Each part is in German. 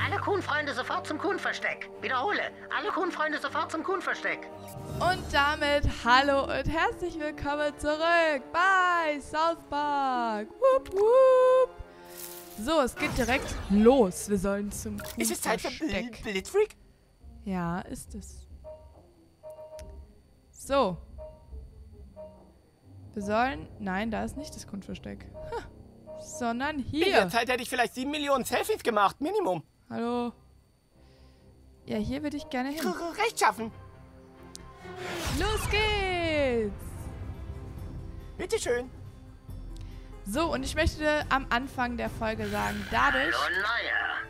Alle Kuhn-Freunde sofort zum Kuhn-Versteck. Wiederhole, alle Kuhn-Freunde sofort zum Kuhn-Versteck. Und damit hallo und herzlich willkommen zurück bei South Park. Wupp, wupp. So, es geht direkt los. Wir sollen zum Kuhn-Versteck. Ist es Zeit für Blitzfreak? Ja, ist es. So. Wir sollen... Nein, da ist nicht das Kuhn-Versteck. Sondern hier. In der Zeit hätte ich vielleicht 7 Millionen Selfies gemacht, Minimum. Hallo. Ja, hier würde ich gerne hin. Rechtschaffen. Los geht's! Bitteschön. So, und ich möchte am Anfang der Folge sagen, dadurch... Hallo, Neuer.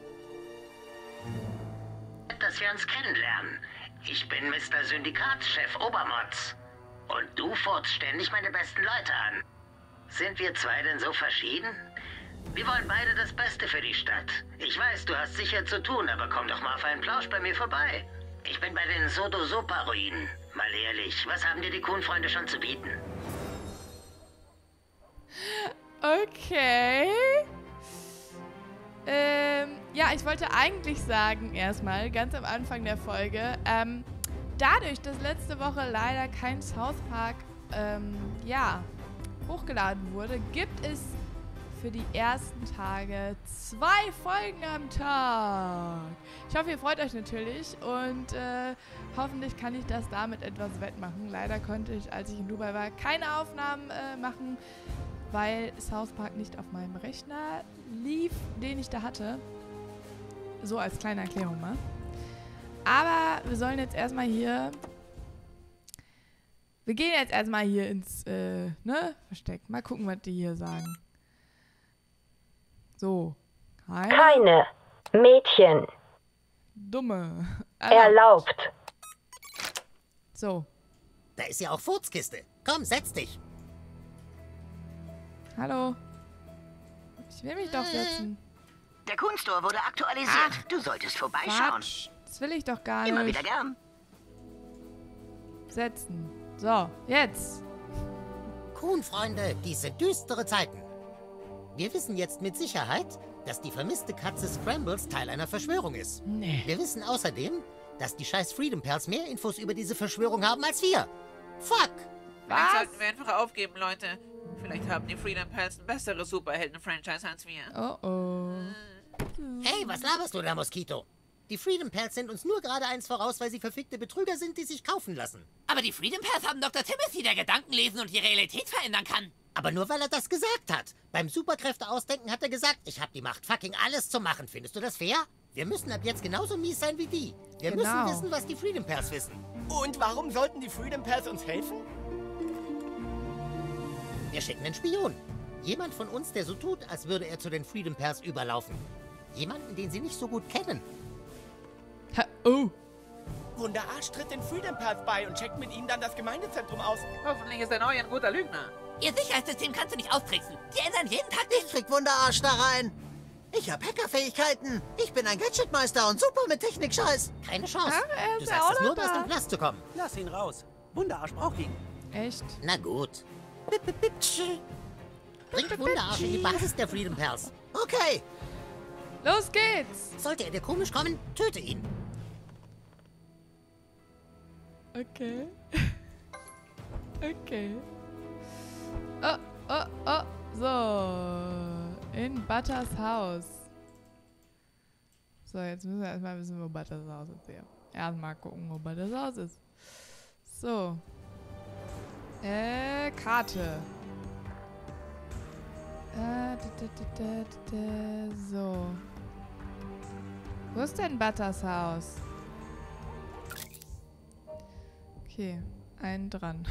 Dass wir uns kennenlernen. Ich bin Mr. Syndikatschef Obermotz. Und du furzt ständig meine besten Leute an. Sind wir zwei denn so verschieden? Wir wollen beide das Beste für die Stadt. Ich weiß, du hast sicher zu tun, aber komm doch mal auf einen Plausch bei mir vorbei. Ich bin bei den Sodo-Sopa-Ruinen. Mal ehrlich, was haben dir die Kuhn-Freunde schon zu bieten? Okay. Ja, ich wollte eigentlich sagen, erstmal, ganz am Anfang der Folge, dadurch, dass letzte Woche leider kein South Park, hochgeladen wurde, gibt es für die ersten Tage 2 Folgen am Tag. Ich hoffe, ihr freut euch natürlich und hoffentlich kann ich das damit etwas wettmachen. Leider konnte ich, als ich in Dubai war, keine Aufnahmen machen, weil South Park nicht auf meinem Rechner lief, den ich da hatte. So als kleine Erklärung mal. Aber wir sollen jetzt erstmal hier... Wir gehen jetzt erstmal hier ins, Versteck. Mal gucken, was die hier sagen. So. Keine Mädchen Dumme. erlaubt. So. Da ist ja auch Furzkiste. Komm, setz dich. Hallo. Ich will mich doch setzen. Der Kunststore wurde aktualisiert. Ach, du solltest vorbeischauen. Quatsch. Das will ich doch gar nicht. Immer wieder gern. Setzen. So, jetzt. Kuhn-Freunde, diese düstere Zeiten. Wir wissen jetzt mit Sicherheit, dass die vermisste Katze Scrambles Teil einer Verschwörung ist. Nee. Wir wissen außerdem, dass die scheiß Freedom Pals mehr Infos über diese Verschwörung haben als wir. Fuck! Vielleicht sollten wir einfach aufgeben, Leute. Vielleicht haben die Freedom Pals ein besseres Superhelden-Franchise als wir. Oh oh. Hey, was laberst du da, Moskito? Die Freedom Pals sind uns nur gerade eins voraus, weil sie verfickte Betrüger sind, die sich kaufen lassen. Aber die Freedom Pals haben Dr. Timothy, der Gedanken lesen und die Realität verändern kann. Aber nur weil er das gesagt hat. Beim Superkräfte-Ausdenken hat er gesagt, ich habe die Macht, fucking alles zu machen. Findest du das fair? Wir müssen ab jetzt genauso mies sein wie die. Wir müssen wissen, was die Freedom Pals wissen. Und warum sollten die Freedom Pals uns helfen? Wir schicken einen Spion. Jemand von uns, der so tut, als würde er zu den Freedom Pals überlaufen. Jemanden, den sie nicht so gut kennen. Oh. Wunderarsch tritt den Freedom Pals bei und checkt mit ihnen dann das Gemeindezentrum aus. Hoffentlich ist der Neue ein guter Lügner. Ihr Sicherheitssystem kannst du nicht austricksen. Die ändern jeden Tag Ich krieg Wunderarsch da rein. Ich hab Hackerfähigkeiten. Ich bin ein Gadgetmeister und super mit Technikscheiß. Keine Chance. er Du ist sagst auch es nur, um noch aus da. dem Knast zu kommen. Lass ihn raus. Wunderarsch braucht ihn. Echt? Na gut. Bringt Wunderarsch in die Basis der Freedom Pals. Okay. Los geht's. Sollte er dir komisch kommen, töte ihn. Okay. Okay. Oh, oh, oh. So. In Butters Haus. So, jetzt müssen wir erstmal wissen, wo Butters Haus ist hier. Erstmal gucken, wo Butters Haus ist. So. Karte. So. Wo ist denn Butters Haus? Okay, einen dran.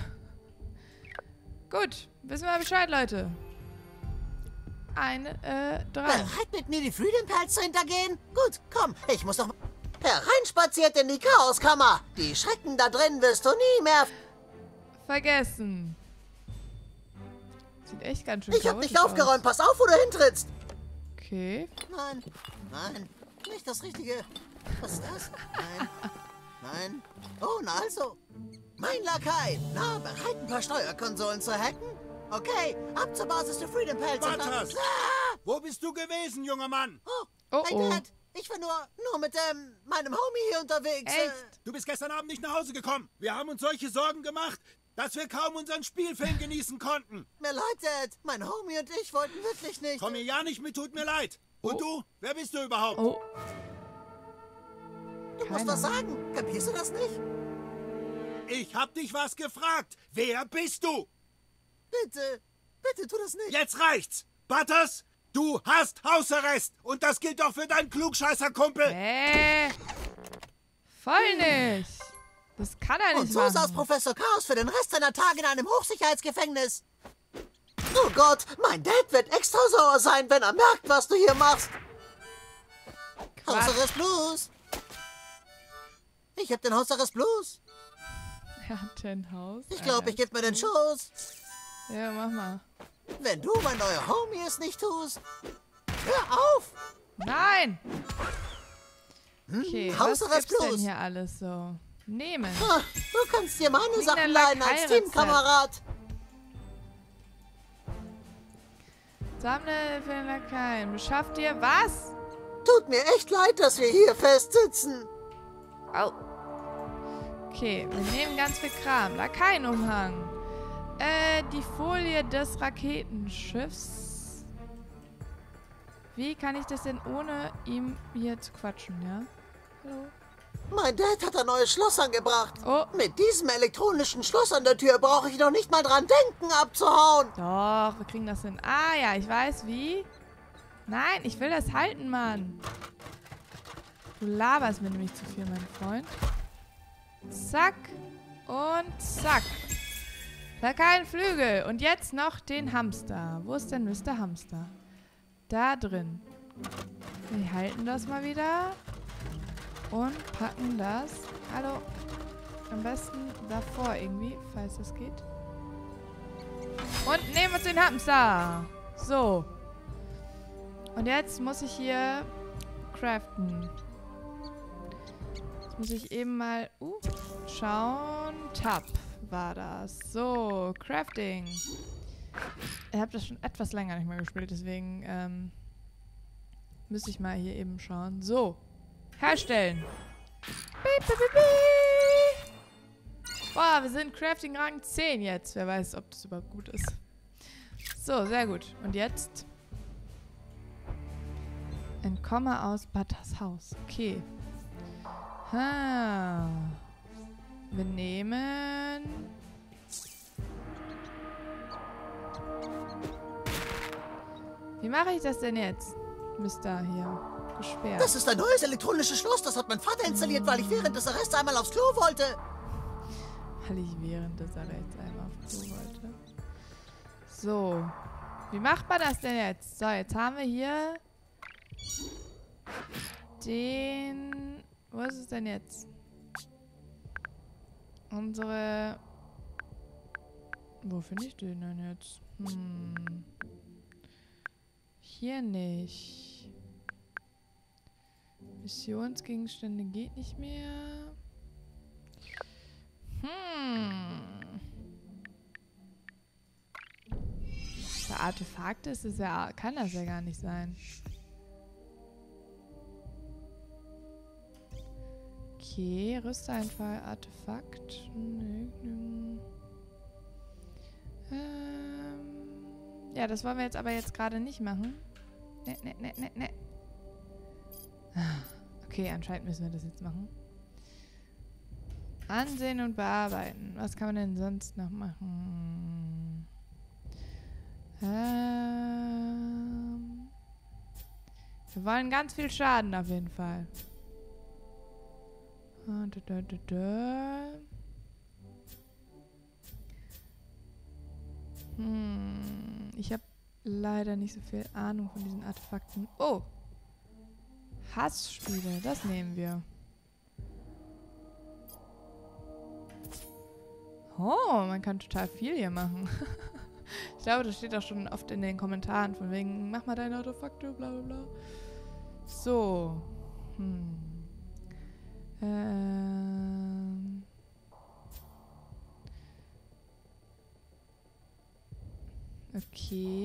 Gut, wissen wir Bescheid, Leute. Eine, dran. Bereit, mit mir die Freedom Pals zu hintergehen? Gut, komm, ich muss doch... Hereinspaziert in die Chaoskammer. Die Schrecken da drin wirst du nie mehr... Vergessen. Sieht echt ganz schön Ich hab nicht chaotisch aufgeräumt. Pass auf, wo du hintrittst. Okay. Nein, nein, nicht das Richtige. Was ist das? Nein, nein. Oh, na also. Mein Lakai. Na, bereit, ein paar Steuerkonsolen zu hacken? Okay, ab zur Basis der Freedom Pals. Butters! Wo bist du gewesen, junger Mann? Oh, Oh, hey oh. Dad. Ich war nur mit meinem Homie hier unterwegs. Echt? Du bist gestern Abend nicht nach Hause gekommen. Wir haben uns solche Sorgen gemacht, dass wir kaum unseren Spielfilm genießen konnten. Mir leid, Dad. Mein Homie und ich wollten wirklich nicht. Komm mir ja nicht mit, tut mir leid. Und du? Wer bist du überhaupt? Oh. Du musst was sagen. Kapierst du das nicht? Ich hab dich was gefragt. Wer bist du? Bitte tu das nicht. Jetzt reicht's. Butters, du hast Hausarrest. Und das gilt doch für deinen Klugscheißer-Kumpel. Voll nicht. Das kann er nicht Und so machen. saß Professor Chaos für den Rest seiner Tage in einem Hochsicherheitsgefängnis. Oh Gott, mein Dad wird extra sauer sein, wenn er merkt, was du hier machst. Hausarrest Blues. Ich hab den Hausarrest Blues. Er hat den Haus. Ich glaube, ich gebe mir den Schuss. Ja, mach mal. Wenn du, mein neuer Homie, es nicht tust. Hör auf! Nein! Okay, was Hausarrest gibt's denn Blues. hier alles so? Nehmen. Du kannst dir meine Wegen Sachen der leihen als Lakai-Rezept. Teamkamerad. Sammle für den Lakaien. Beschaff dir was? Tut mir echt leid, dass wir hier festsitzen. Au. Okay, wir nehmen ganz viel Kram. Lakaienumhang. Die Folie des Raketenschiffs. Wie kann ich das denn ohne ihm hier zu quatschen, ja? Hallo? Mein Dad hat ein neues Schloss angebracht. Oh. Mit diesem elektronischen Schloss an der Tür brauche ich noch nicht mal dran denken, abzuhauen. Doch, wir kriegen das hin. Ah ja, ich weiß wie. Nein, ich will das halten, Mann. Du laberst mir nämlich zu viel, mein Freund. Zack und zack. Da kein Flügel. Und jetzt noch den Hamster. Wo ist denn Mr. Hamster? Da drin. Wir halten das mal wieder. Und packen das. Hallo. Am besten davor irgendwie, falls es geht. Und nehmen uns den Hamster. So. Und jetzt muss ich hier craften. Jetzt muss ich eben mal schauen. Tab war das. So, Crafting. Ich habe das schon etwas länger nicht mehr gespielt, deswegen müsste ich mal hier eben schauen. So. Herstellen. Piep, piep, piep, piep. Boah, wir sind Crafting Rang 10 jetzt. Wer weiß, ob das überhaupt gut ist. So, sehr gut. Und jetzt? Entkomme aus Butters Haus. Okay. Ha. Wir nehmen... Wie mache ich das denn jetzt? Mister hier. Gesperrt. Das ist ein neues elektronisches Schloss. Das hat mein Vater installiert, weil ich während des Arrests einmal aufs Klo wollte. Weil ich während des Arrests einmal aufs Klo wollte. So. Wie macht man das denn jetzt? So, jetzt haben wir hier den... Wo ist es denn jetzt? Unsere... Wo finde ich den denn jetzt? Hier nicht. Missionsgegenstände geht nicht mehr. Bei Artefakte ist es ja, kann das ja gar nicht sein. Okay, Rüsteinfall, Artefakt. Ja, das wollen wir jetzt aber gerade nicht machen. Ne. Okay, anscheinend müssen wir das jetzt machen. Ansehen und bearbeiten. Was kann man denn sonst noch machen? Wir wollen ganz viel Schaden auf jeden Fall. Ich habe leider nicht so viel Ahnung von diesen Artefakten. Oh! Hassspiele, das nehmen wir. Oh, man kann total viel hier machen. Ich glaube, das steht auch schon oft in den Kommentaren, von wegen, mach mal deine Artefakte, bla bla bla. So. Okay. Was gibt's denn noch?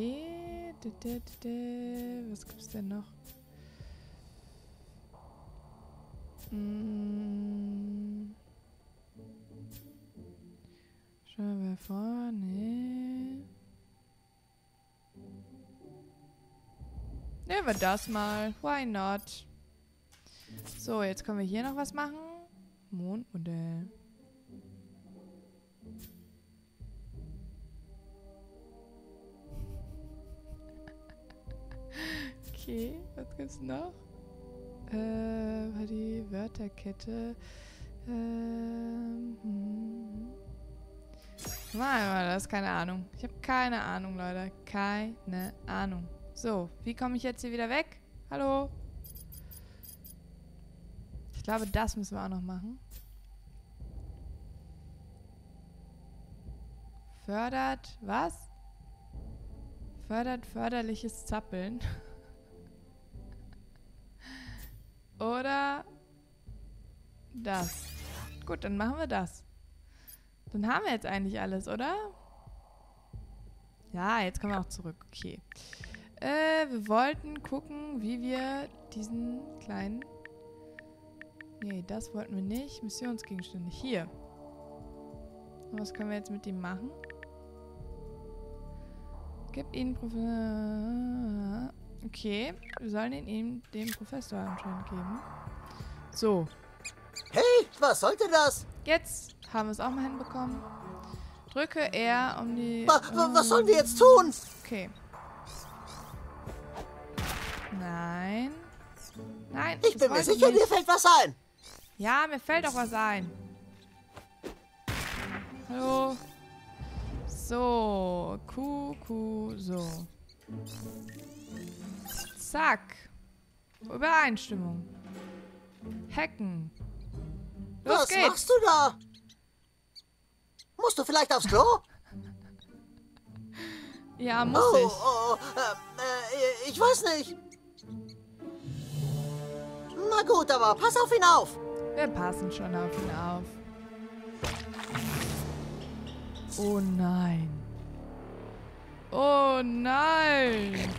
Schauen wir vor. Nee. Nehmen wir das mal. Why not? So, jetzt können wir hier noch was machen. Mondmodell. Okay, was gibt's noch? Die Wörterkette. Mal, das ist keine Ahnung. Ich habe keine Ahnung, Leute. Keine Ahnung. So, wie komme ich jetzt hier wieder weg? Hallo? Ich glaube, das müssen wir auch noch machen. Fördert, was? Fördert förderliches Zappeln. Oder das. Gut, dann machen wir das. Dann haben wir jetzt eigentlich alles, oder? Ja, jetzt kommen wir auch zurück. Okay. Wir wollten gucken, wie wir diesen kleinen... Nee, das wollten wir nicht. Missionsgegenstände. Hier. Und was können wir jetzt mit ihm machen? Gib ihn Professor... Okay. Wir sollen ihn ihm dem Professor anscheinend geben. So. Hey, was sollte das? Jetzt haben wir es auch mal hinbekommen. Drücke R, um die... Was sollen wir jetzt tun? Okay. Nein. Nein. Ich bin mir sicher, mir fällt was ein. Ja, mir fällt auch was ein. Hallo. So. So. Zack. Übereinstimmung. Hacken. Los geht's. Was machst du da? Musst du vielleicht aufs Klo? Ja, muss ich. Ich weiß nicht. Na gut, aber pass auf ihn auf. Wir passen schon auf ihn auf. Oh nein. Oh nein.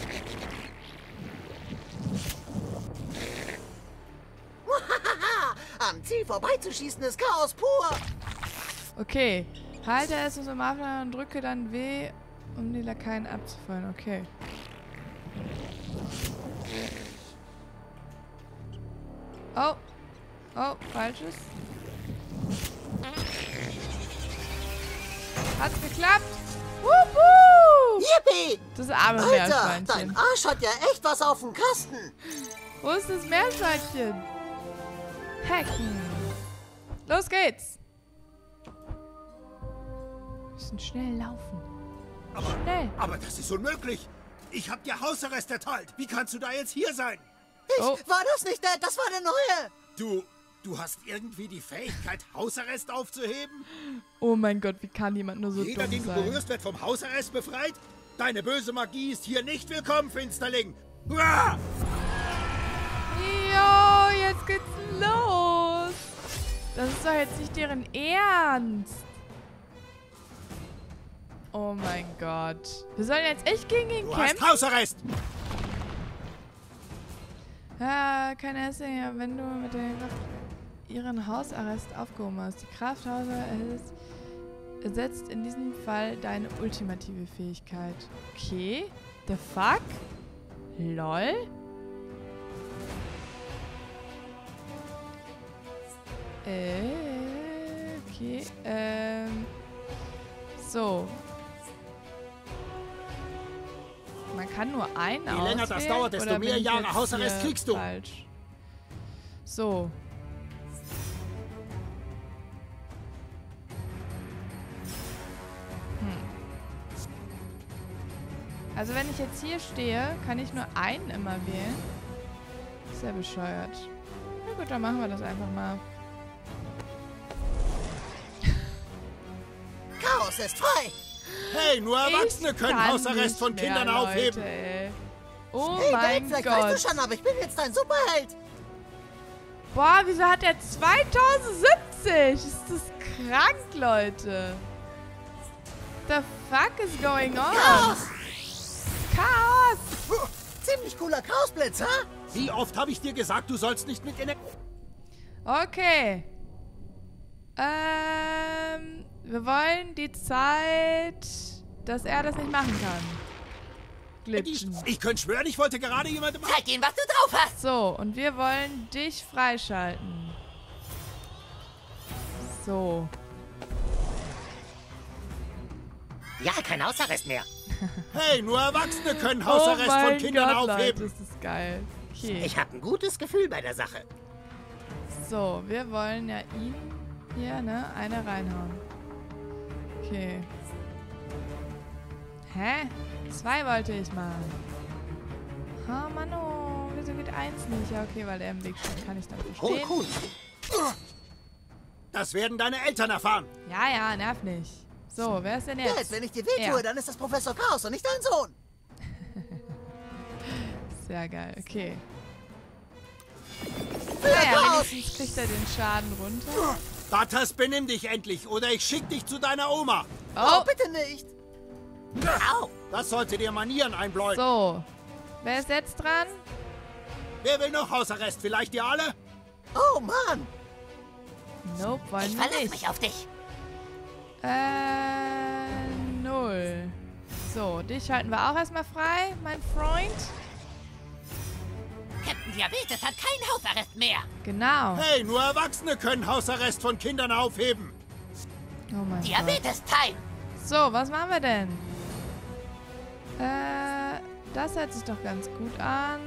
Am Ziel vorbeizuschießen ist Chaos pur. Okay. Halte es so im Aufnahme und drücke dann W, um die Lakaien abzufallen. Okay. Oh. Oh, falsches. Hat's geklappt? Wuhu! Yippie! Das arme Alter, Meerschweinchen. dein Arsch hat ja echt was auf dem Kasten. Wo ist das Meerschweinchen? Hacken. Los geht's. Wir müssen schnell laufen. Schnell. Aber das ist unmöglich. Ich hab dir Hausarrest erteilt. Wie kannst du da jetzt hier sein? War das nicht der? Das war der neue. Du hast irgendwie die Fähigkeit, Hausarrest aufzuheben? Oh mein Gott, wie kann jemand nur so Jeder, dumm den du sein? berührst, wird vom Hausarrest befreit? Deine böse Magie ist hier nicht willkommen, Finsterling. Uah! Jo, jetzt geht's los. Das ist doch jetzt nicht deren Ernst. Oh mein Gott. Wir sollen jetzt echt gegen ihn kämpfen? Du hast Hausarrest! Ja, keine Essing, wenn du mit der ihren Hausarrest aufgehoben hast. Die Kraft ersetzt in diesem Fall deine ultimative Fähigkeit. Okay. The fuck? LOL? Okay. So. Man kann nur einen auswählen. Je länger das dauert, desto mehr Jahre Hausarrest kriegst du. Falsch. So. Also wenn ich jetzt hier stehe, kann ich nur einen immer wählen. Sehr bescheuert. Na gut, dann machen wir das einfach mal. Chaos ist frei. Hey, nur Erwachsene können Hausarrest von Kindern aufheben. Ey. Oh hey, mein vielleicht Gott. weißt du schon, aber ich bin jetzt dein Superheld. Boah, wieso hat er 2070? Ist das krank, Leute? The fuck is going on? Chaos! Chaos! Ziemlich cooler Chaosblitz, ha? Wie oft habe ich dir gesagt, du sollst nicht mit Okay. Wir wollen die Zeit, dass er das nicht machen kann. Glitschen. Ich könnte schwören, ich wollte gerade jemandem... Zeig ihm, was du drauf hast. So, und wir wollen dich freischalten. So. Ja, kein Hausarrest mehr. Hey, nur Erwachsene können Hausarrest von Kindern aufheben. Leute, das ist geil. Okay. Ich habe ein gutes Gefühl bei der Sache. So, wir wollen ja ihn hier, ne, eine reinhauen. Okay. Hä? 2 wollte ich mal. Oh, Mano, wieso geht 1 nicht? Ja, okay, weil er im Weg steht, kann ich dann verstehen. Cool. Das werden deine Eltern erfahren. Ja, ja, nerv nicht. So, wer ist denn jetzt? Dad, wenn ich dir wehtue, dann ist das Professor Chaos und nicht dein Sohn. Sehr geil, okay. Naja, wenigstens kriegt er den Schaden runter. Butters, benimm dich endlich, oder ich schick dich zu deiner Oma. Oh, bitte nicht. Au. Das sollte dir Manieren einbläuen. So, wer ist jetzt dran? Wer will noch Hausarrest? Vielleicht ihr alle? Oh, Mann. Nope, wollen Ich wir verlasse nicht. mich auf dich. 0. So, dich halten wir auch erstmal frei, mein Freund. Captain Diabetes hat keinen Hausarrest mehr. Genau. Hey, nur Erwachsene können Hausarrest von Kindern aufheben. Oh mein Gott. Diabetes-Time. So, was machen wir denn? Das hört sich doch ganz gut an.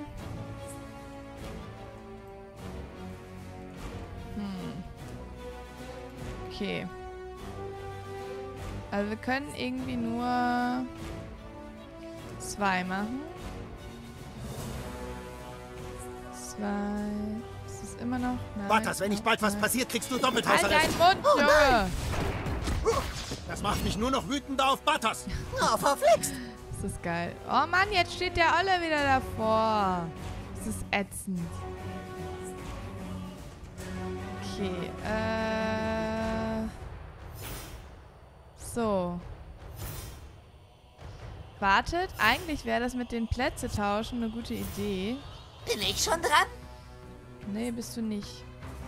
Okay. Also wir können irgendwie nur 2 machen. 2. Ist das immer noch? Nein. Butters, wenn nicht bald was passiert, kriegst du doppelt Halt Hausarrest. deinen Mund, Junge! Das macht mich nur noch wütender auf Butters. Oh, verflixt. Das ist geil. Oh Mann, jetzt steht der Olle wieder davor. Das ist ätzend. Okay, so. Wartet, eigentlich wäre das mit den Plätze tauschen eine gute Idee. Bin ich schon dran? Nee, bist du nicht.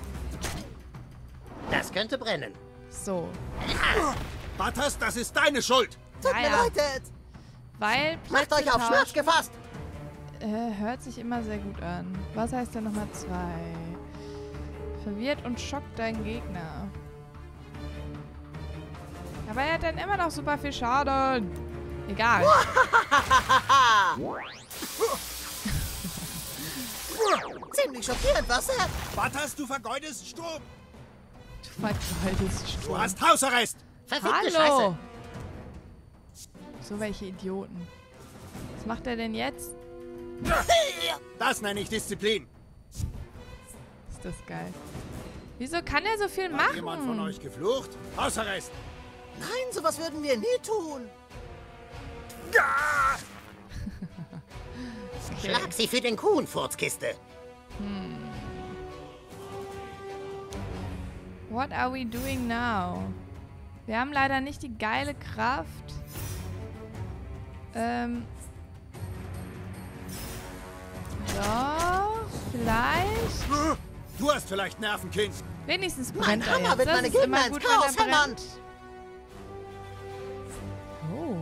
Das könnte brennen. So. Butters, das ist deine Schuld. Tut mir leid, Dad. Weil Macht Plätze euch auf Schmerz tauschen, gefasst. hört sich immer sehr gut an. Was heißt denn nochmal 2? Verwirrt und schockt deinen Gegner. Aber er hat dann immer noch super viel Schaden. Egal. Ziemlich schockierend, was, Sir? Butters, du vergeudest Strom. Du vergeudest Du Strom. hast Hausarrest. Verfickte Hallo! Scheiße. So welche Idioten. Was macht er denn jetzt? Das nenne ich Disziplin. Ist das geil. Wieso kann er so viel Hat jemand von machen? euch geflucht? Hausarrest. Nein, sowas würden wir nie tun. Schlag sie für den Kuhn, Furzkiste. What are we doing now? Wir haben leider nicht die geile Kraft. So, vielleicht. Du hast vielleicht Nerven, Kind. Wenigstens Mein brennt er Hammer jetzt. wird Das meine ist immer Gegner ins gut, Chaos wenn er hämmern. brennt. Oh.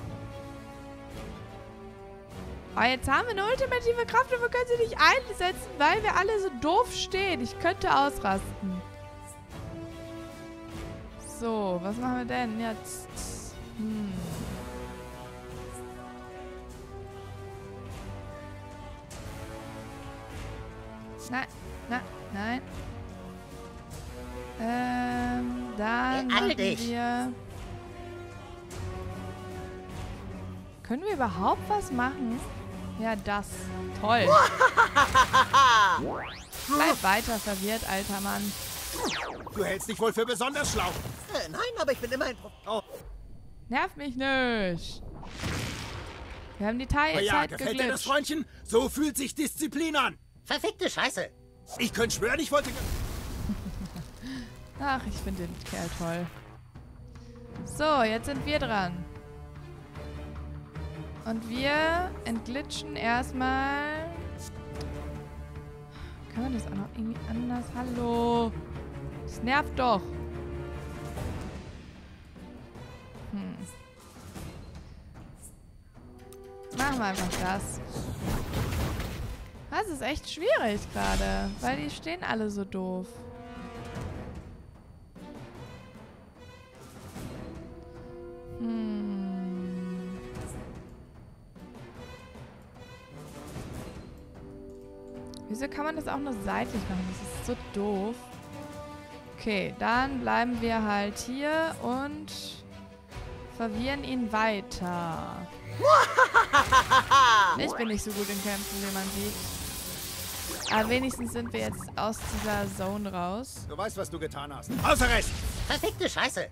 Oh, jetzt haben wir eine ultimative Kraft und wir können sie nicht einsetzen, weil wir alle so doof stehen. Ich könnte ausrasten. So, was machen wir denn jetzt? Nein, nein. Dann Beeil machen dich. wir... Können wir überhaupt was machen? Ja, das. Toll. Bleib weiter verwirrt, alter Mann. Du hältst dich wohl für besonders schlau. Nein, aber ich bin immerhin... Oh, Nerv mich nicht. Wir haben die Zeit ja, gefällt dir das, geglitscht. Freundchen? So fühlt sich Disziplin an. Verfickte Scheiße. Ich könnte schwören, ich wollte... Ach, ich finde den Kerl toll. So, jetzt sind wir dran. Und wir entglitschen erstmal... Kann man das auch noch irgendwie anders? Hallo. Das nervt doch. Machen wir einfach das. Das ist echt schwierig gerade, weil die stehen alle so doof. Wieso kann man das auch nur seitlich machen? Das ist so doof. Okay, dann bleiben wir halt hier und verwirren ihn weiter. Ich bin nicht so gut in Kämpfen, wie man sieht. Aber wenigstens sind wir jetzt aus dieser Zone raus. Du weißt, was du getan hast. Hausarrest! Verfickte Scheiße!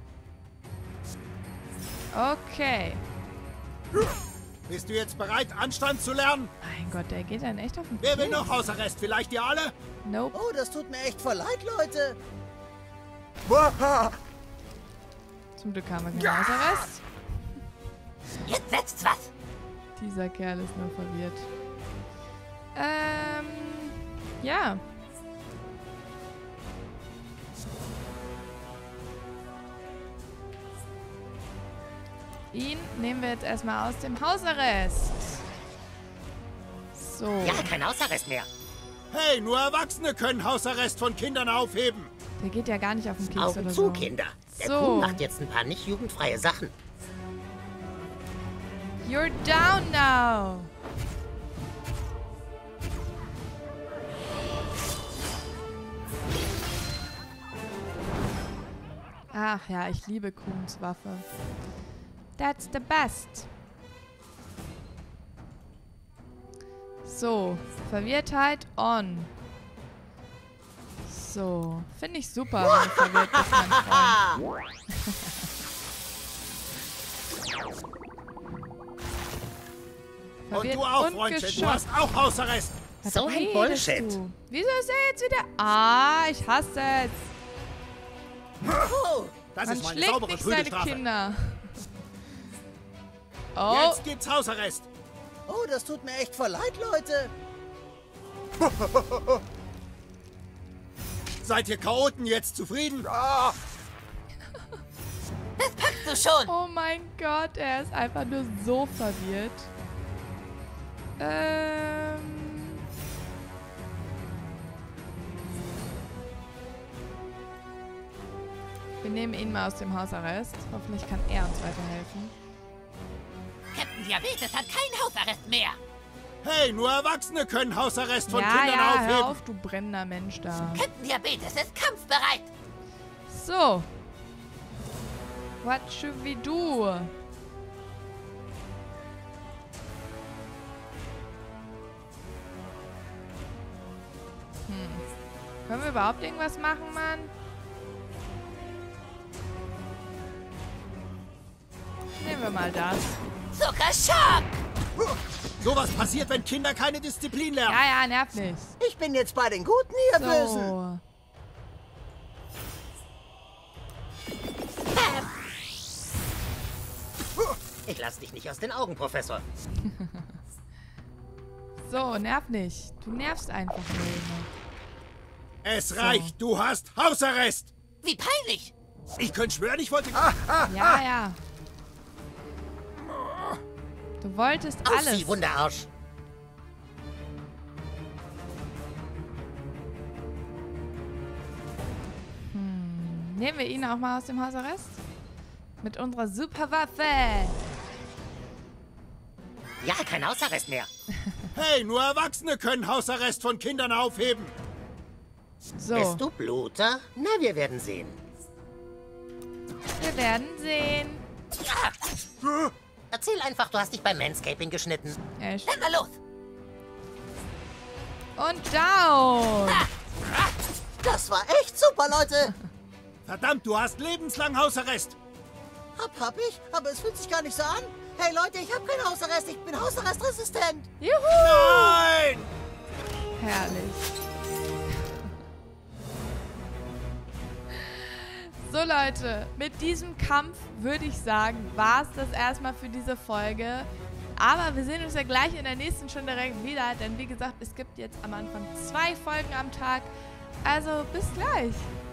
Okay. Bist du jetzt bereit, Anstand zu lernen? Mein Gott, der geht dann echt auf den Wer will Keks. noch Hausarrest? Vielleicht ihr alle? Nope. Oh, das tut mir echt voll leid, Leute. Zum Glück haben wir keinen Hausarrest. Jetzt setzt's was. Dieser Kerl ist nur verwirrt. Ja. Ihn nehmen wir jetzt erstmal aus dem Hausarrest. So. Ja, kein Hausarrest mehr. Hey, nur Erwachsene können Hausarrest von Kindern aufheben. Der geht ja gar nicht auf den Keks Augen oder zu, so. Kinder. Der So. Kuhn macht jetzt ein paar nicht jugendfreie Sachen. You're down now. Ach ja, ich liebe Kuhns Waffe. That's the best. So, Verwirrtheit on. So, finde ich super, wenn du verwirrt bist, mein Freund. Und du auch, Freundchen. Du hast auch Hausarrest. Was So ein redest Bullshit. du? Wieso ist er jetzt wieder... Ah, ich hasse es. Oh, das Man ist meine schlägt saubere nicht seine Prügelstrafe. Kinder. Oh, Jetzt gibt's Hausarrest. Oh, das tut mir echt voll leid, Leute. Seid ihr Chaoten jetzt zufrieden? Das packst du schon. oh mein Gott, er ist einfach nur so verwirrt. Wir nehmen ihn mal aus dem Hausarrest. Hoffentlich kann er uns weiterhelfen. Captain Diabetes hat keinen Hausarrest mehr. Hey, nur Erwachsene können Hausarrest von Ja, Kindern ja, aufheben. hör auf, du brennender Mensch da. Captain Diabetes ist kampfbereit. So. What should we do? Können wir überhaupt irgendwas machen, Mann? Nehmen wir mal das. Zuckerschock. Sowas passiert, wenn Kinder keine Disziplin lernen. Ja, ja, nervt nicht. Ich bin jetzt bei den Guten, ihr Bösen. So. Ich lass dich nicht aus den Augen, Professor. So, nerv nicht. Du nervst einfach nur. Es reicht, du hast Hausarrest. Wie peinlich. Ich könnte schwören, ich wollte... Ja, ja. Du wolltest Auf alles. Sie, Wunderarsch. Nehmen wir ihn auch mal aus dem Hausarrest? Mit unserer Superwaffe. Ja, kein Hausarrest mehr. Hey, nur Erwachsene können Hausarrest von Kindern aufheben. So, Bist du Bluter? Na, wir werden sehen. wir werden sehen. Erzähl einfach, du hast dich beim Manscaping geschnitten. Echt. Dann mal los. Und down. Das war echt super, Leute. Verdammt, du hast lebenslang Hausarrest. Hab ich, aber es fühlt sich gar nicht so an. Hey Leute, ich habe keinen Hausarrest, ich bin hausarrestresistent. Juhu. Nein! Herrlich. So Leute, mit diesem Kampf würde ich sagen, war es das erstmal für diese Folge. Aber wir sehen uns ja gleich in der nächsten Stunde direkt wieder, denn wie gesagt, es gibt jetzt am Anfang 2 Folgen am Tag. Also bis gleich.